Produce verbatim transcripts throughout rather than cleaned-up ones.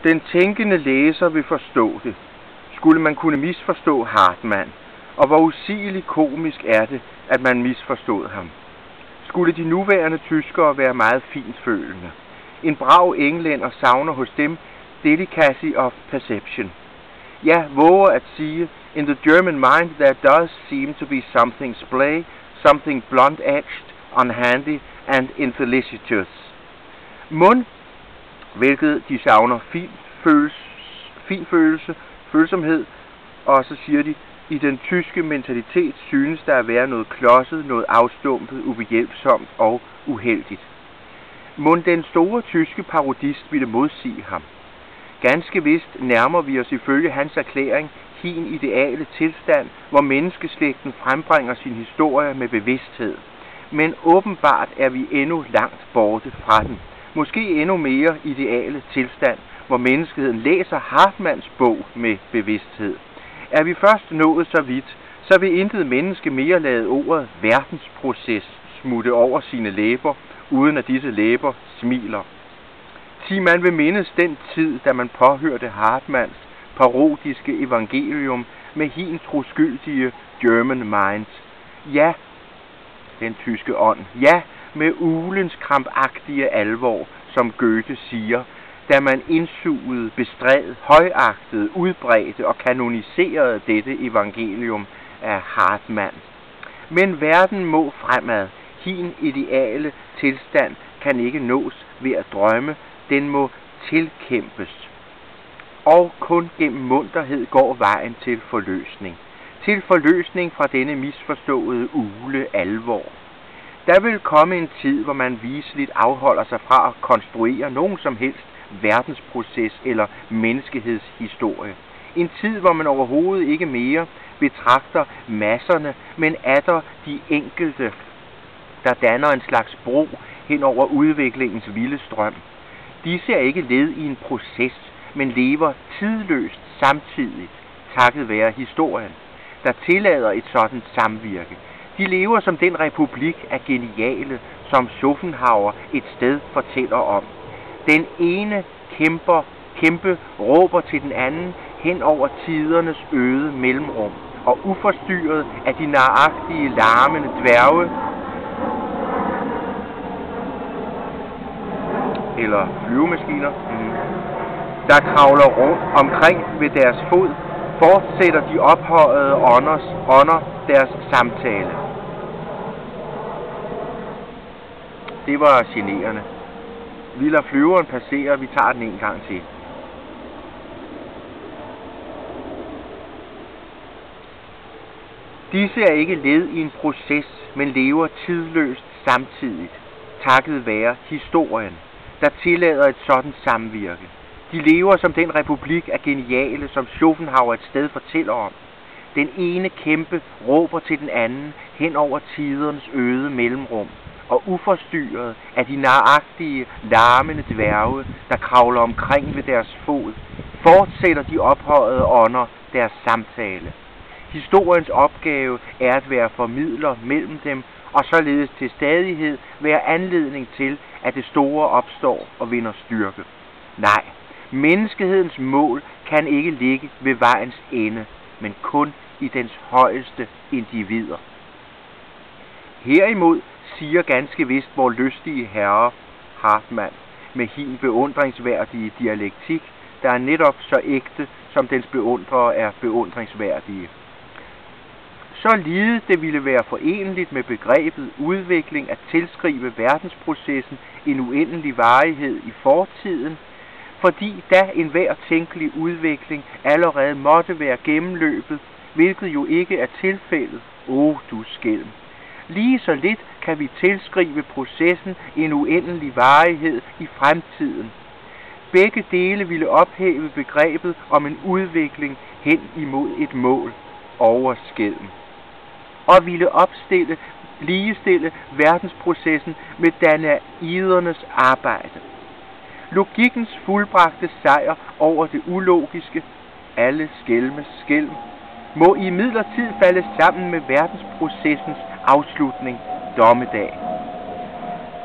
Den tænkende læser vil forstå det. Skulle man kunne misforstå Hartmann, og hvor usigeligt komisk er det, at man misforstod ham. Skulle de nuværende tyskere være meget fintfølende. En brav englænder savner hos dem delicacy of perception. Ja, våger at sige, in the German mind there does seem to be something splay, something blunt-edged, unhandy and infelicitous. Mund, hvilket de savner fin følelse, fin følelse, følsomhed, og så siger de, i den tyske mentalitet synes der at være noget klodset, noget afstumpet, ubehjælpsomt og uheldigt. Mund den store tyske parodist ville modsige ham. Ganske vist nærmer vi os ifølge hans erklæring hin ideale tilstand, hvor menneskeslægten frembringer sin historie med bevidsthed. Men åbenbart er vi endnu langt borte fra den. Måske endnu mere ideale tilstand, hvor menneskeheden læser Hartmanns bog med bevidsthed. Er vi først nået så vidt, så vil intet menneske mere lade ordet verdensproces smutte over sine læber, uden at disse læber smiler. Ti man vil mindes den tid, da man påhørte Hartmanns parodiske evangelium med hin troskyldige German mind. Ja, den tyske ånd. Ja, med ulens krampagtige alvor, som Goethe siger, da man indsugede, bestræd, højagtede, udbredte og kanoniserede dette evangelium af Hartmann. Men verden må fremad. Hin ideale tilstand kan ikke nås ved at drømme, den må tilkæmpes. Og kun gennem munterhed går vejen til forløsning. Til forløsning fra denne misforståede ule alvor. Der vil komme en tid, hvor man viseligt afholder sig fra at konstruere nogen som helst verdensproces eller menneskehedshistorie. En tid, hvor man overhovedet ikke mere betragter masserne, men atter de enkelte, der danner en slags bro hen over udviklingens vilde strøm. Disse er ikke led i en proces, men lever tidløst samtidigt, takket være historien, der tillader et sådan samvirke. De lever som den republik af geniale, som Schopenhauer et sted fortæller om. Den ene kæmper, kæmpe råber til den anden hen over tidernes øde mellemrum, og uforstyrret af de naragtige, larmende dværge, eller flyvemaskiner, mm, der kravler rundt omkring ved deres fod, fortsætter de ophøjede ånders ånder deres samtale. Det var generende. Vi lader flyveren passere, vi tager den en gang til. Disse er ikke led i en proces, men lever tidløst samtidigt, takket være historien, der tillader et sådan samvirke. De lever som den republik af geniale, som Schopenhauer et sted fortæller om. Den ene kæmpe råber til den anden hen over tidernes øde mellemrum, og uforstyrret af de naragtige, larmende dværge, der kravler omkring ved deres fod, fortsætter de ophøjede ånder deres samtale. Historiens opgave er at være formidler mellem dem, og således til stadighed være anledning til, at det store opstår og vinder styrke. Nej, menneskehedens mål kan ikke ligge ved vejens ende, men kun i dens højeste individer. Herimod siger ganske vist vor lystige herre Hartmann med hin beundringsværdige dialektik, der er netop så ægte, som dens beundrere er beundringsværdige. Så lidet det ville være forenligt med begrebet udvikling at tilskrive verdensprocessen en uendelig varighed i fortiden, fordi da enhver tænkelig udvikling allerede måtte være gennemløbet, hvilket jo ikke er tilfældet. Åh, du skælm. Lige så lidt kan vi tilskrive processen en uendelig varighed i fremtiden. Begge dele ville ophæve begrebet om en udvikling hen imod et mål over skælm, og ville opstille, ligestille verdensprocessen med danaidernes arbejde. Logikkens fuldbragte sejr over det ulogiske, alle skælmes skælm, må i midlertid falde sammen med verdensprocessens afslutning, dommedag.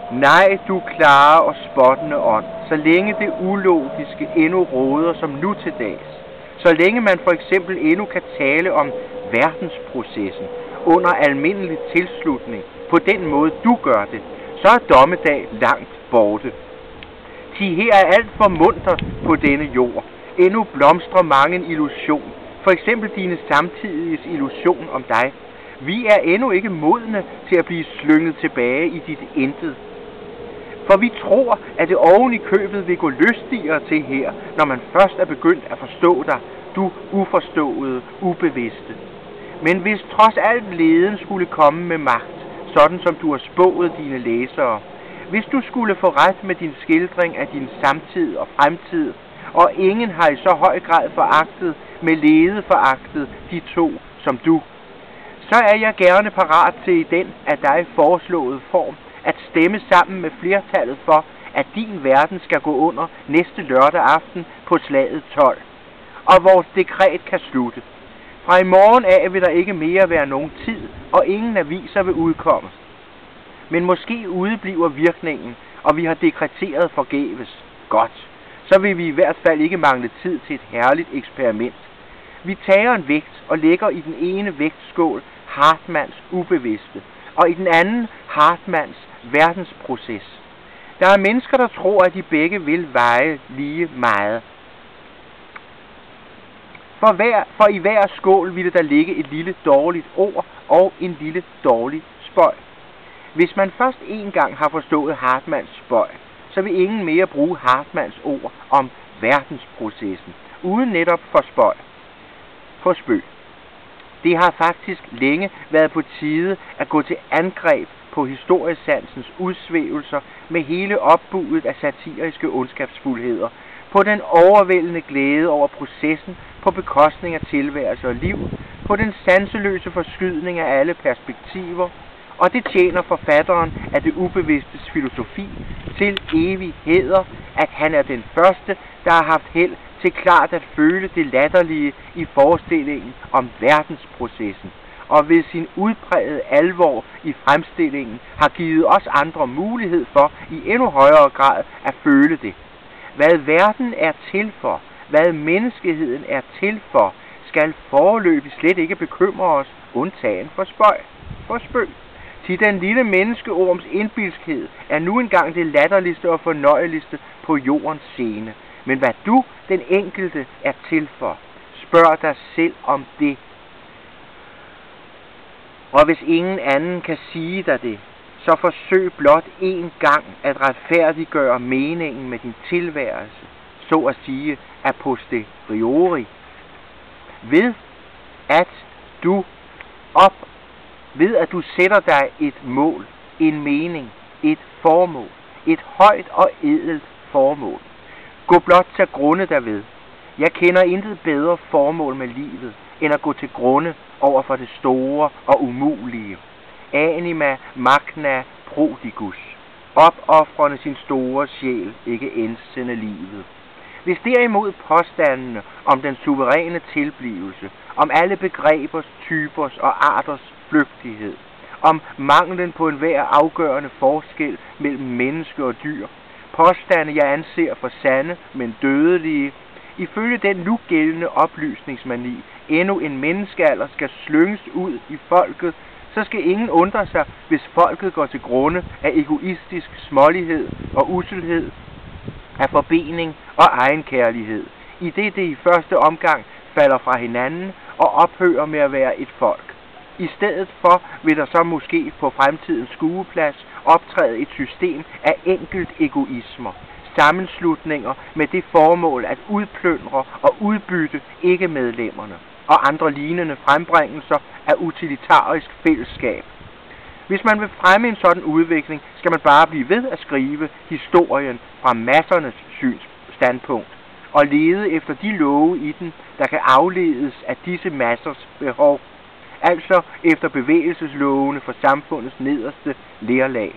Nej, du klare og spottende ånd, så længe det ulogiske endnu råder som nu til dags, så længe man for eksempel endnu kan tale om verdensprocessen under almindelig tilslutning på den måde du gør det, så er dommedag langt borte. Thi her er alt for munter på denne jord. Endnu blomstrer mange en illusion, for eksempel dine samtidiges illusion om dig. Vi er endnu ikke modne til at blive slynget tilbage i dit intet. For vi tror, at det oven i købet vil gå lystigere til her, når man først er begyndt at forstå dig, du uforståede, ubevidste. Men hvis trods alt leden skulle komme med magt, sådan som du har spået dine læsere, hvis du skulle få ret med din skildring af din samtid og fremtid, og ingen har i så høj grad foragtet, med lede foragtet, de to som du, så er jeg gerne parat til i den af dig foreslåede form at stemme sammen med flertallet for, at din verden skal gå under næste lørdag aften på slaget tolv, og vores dekret kan slutte. Fra i morgen af vil der ikke mere være nogen tid, og ingen aviser vil udkomme. Men måske udebliver virkningen, og vi har dekreteret forgæves. Godt, så vil vi i hvert fald ikke mangle tid til et herligt eksperiment. Vi tager en vægt og lægger i den ene vægtskål Hartmanns ubevidste, og i den anden Hartmanns verdensproces. Der er mennesker, der tror, at de begge vil veje lige meget. For, hver, for i hver skål ville der ligge et lille dårligt ord og en lille dårlig spøg. Hvis man først en gang har forstået Hartmanns spøg, så vil ingen mere bruge Hartmanns ord om verdensprocessen, uden netop for spøg. For spøg. Det har faktisk længe været på tide at gå til angreb på historiesansens udsvævelser med hele opbudet af satiriske ondskabsfuldheder, på den overvældende glæde over processen på bekostning af tilværelse og liv, på den sanseløse forskydning af alle perspektiver, og det tjener forfatteren af det ubevidstes filosofi til evig hæder, at han er den første, der har haft held til klart at føle det latterlige i forestillingen om verdensprocessen, og ved sin udprægede alvor i fremstillingen har givet os andre mulighed for i endnu højere grad at føle det. Hvad verden er til for, hvad menneskeheden er til for, skal foreløbig slet ikke bekymre os, undtagen for spøg, for spøg. Til den lille menneskeorms indbilskhed er nu engang det latterligste og fornøjeligste på jordens scene. Men hvad du, den enkelte, er til for, spørg dig selv om det. Og hvis ingen anden kan sige dig det, så forsøg blot en gang at retfærdiggøre meningen med din tilværelse, så at sige a posteriori, ved at du op, ved at du sætter dig et mål, en mening, et formål, et højt og ædelt formål. Gå blot til grunde derved. Jeg kender intet bedre formål med livet, end at gå til grunde over for det store og umulige. Anima magna prodigus. Opoffrende sin store sjæl, ikke indsende livet. Hvis derimod påstandene om den suveræne tilblivelse, om alle begrebers, typers og arters flygtighed, om manglen på enhver afgørende forskel mellem menneske og dyr, påstande jeg anser for sande, men dødelige, ifølge den nu gældende oplysningsmani, endnu en menneskealder skal slynges ud i folket, så skal ingen undre sig, hvis folket går til grunde af egoistisk smålighed og usselhed, af forbening og egenkærlighed, i det det i første omgang falder fra hinanden og ophører med at være et folk. I stedet for vil der så måske på fremtidens skueplads optræde et system af enkelt egoismer, sammenslutninger med det formål at udplyndre og udbytte ikke-medlemmerne og andre lignende frembringelser af utilitarisk fællesskab. Hvis man vil fremme en sådan udvikling, skal man bare blive ved at skrive historien fra massernes synsstandpunkt og lede efter de love i den, der kan afledes af disse massers behov, altså efter bevægelseslovene for samfundets nederste lerlag.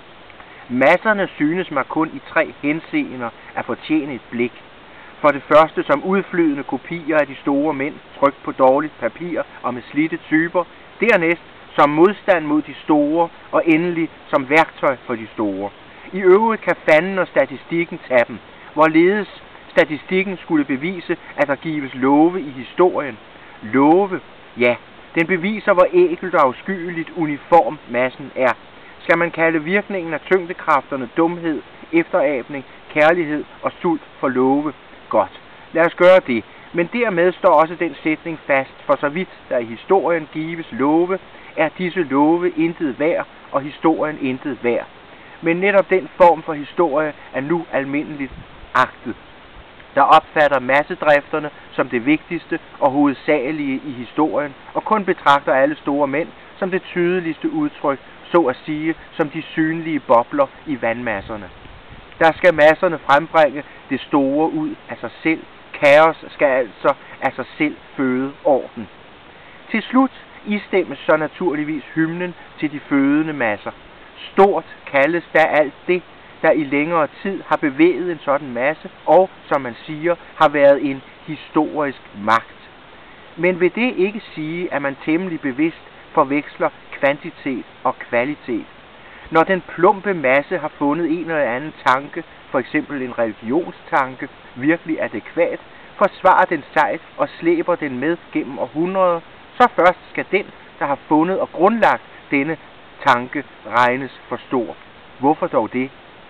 Masserne synes mig kun i tre henseender at fortjene et blik. For det første som udflydende kopier af de store mænd, trykt på dårligt papir og med slidte typer, dernæst som modstand mod de store, og endelig som værktøj for de store. I øvrigt kan fanden og statistikken tage dem, hvorledes statistikken skulle bevise, at der gives love i historien. Love, ja, den beviser, hvor ækelt og afskyeligt uniform massen er. Skal man kalde virkningen af tyngdekræfterne dumhed, efterabning, kærlighed og sult for love? Godt, lad os gøre det. Men dermed står også den sætning fast, for så vidt der i historien gives love, er disse love intet værd, og historien intet værd. Men netop den form for historie er nu almindeligt agtet, der opfatter massedrifterne som det vigtigste og hovedsagelige i historien, og kun betragter alle store mænd som det tydeligste udtryk, så at sige, som de synlige bobler i vandmasserne. Der skal masserne frembringe det store ud af sig selv. Kaos skal altså af sig selv føde orden. Til slut istemmes så naturligvis hymnen til de fødende masser. Stort kaldes da alt det, der i længere tid har bevæget en sådan masse, og, som man siger, har været en historisk magt. Men vil det ikke sige, at man temmelig bevidst forveksler kvantitet og kvalitet? Når den plumpe masse har fundet en eller anden tanke, for eksempel en religionstanke, virkelig adækvat, forsvarer den sejt og slæber den med gennem århundreder, så først skal den, der har fundet og grundlagt denne tanke, regnes for stor. Hvorfor dog det?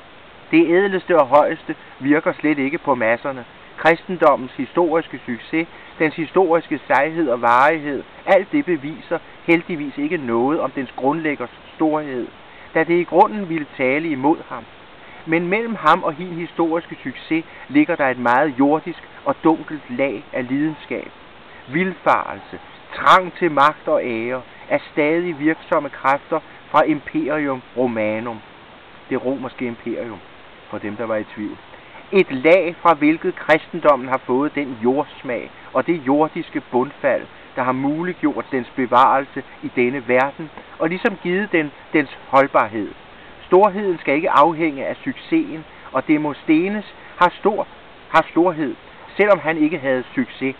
Det ædleste og højeste virker slet ikke på masserne. Kristendommens historiske succes, dens historiske sejhed og varighed, alt det beviser heldigvis ikke noget om dens grundlæggers storhed, da det i grunden ville tale imod ham. Men mellem ham og hin historiske succes ligger der et meget jordisk og dunkelt lag af lidenskab, vildfarelse, trang til magt og ære, af stadig virksomme kræfter fra Imperium Romanum, det romerske imperium, for dem der var i tvivl. Et lag, fra hvilket kristendommen har fået den jordsmag og det jordiske bundfald, der har muliggjort dens bevarelse i denne verden, og ligesom givet den dens holdbarhed. Storheden skal ikke afhænge af succesen, og Demosthenes har, stor, har storhed, selvom han ikke havde succes.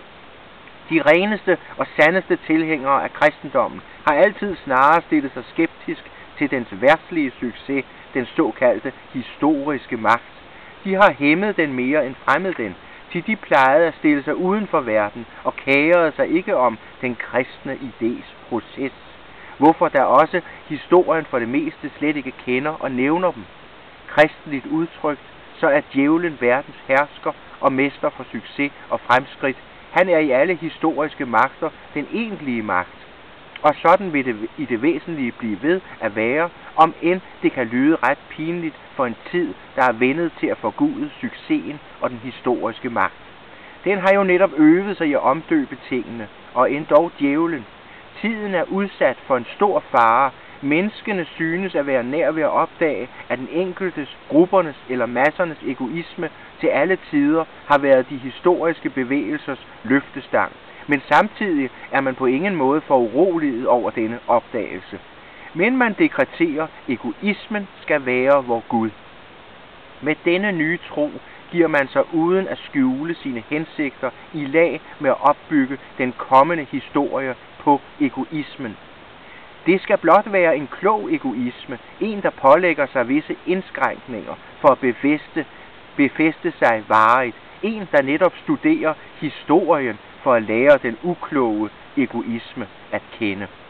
De reneste og sandeste tilhængere af kristendommen har altid snarere stillet sig skeptisk til dens verdslige succes, den såkaldte historiske magt. De har hæmmet den mere end fremmet den, til de plejede at stille sig uden for verden og kærede sig ikke om den kristne idés proces, hvorfor der også historien for det meste slet ikke kender og nævner dem. Kristeligt udtrykt, så er djævlen verdens hersker og mester for succes og fremskridt. Han er i alle historiske magter den egentlige magt, og sådan vil det i det væsentlige blive ved at være, om end det kan lyde ret pinligt for en tid, der er vendet til at forgude succesen og den historiske magt. Den har jo netop øvet sig i at omdøbe tingene, og endog djævlen. Tiden er udsat for en stor fare. Menneskene synes at være nær ved at opdage, at den enkeltes, gruppernes eller massernes egoisme til alle tider har været de historiske bevægelsers løftestang. Men samtidig er man på ingen måde foruroliget over denne opdagelse. Men man dekreterer, at egoismen skal være vor Gud. Med denne nye tro giver man sig uden at skjule sine hensigter i lag med at opbygge den kommende historie på egoismen. Det skal blot være en klog egoisme, en der pålægger sig visse indskrænkninger for at befæste, befæste sig varigt, en der netop studerer historien for at lære den ukloge egoisme at kende.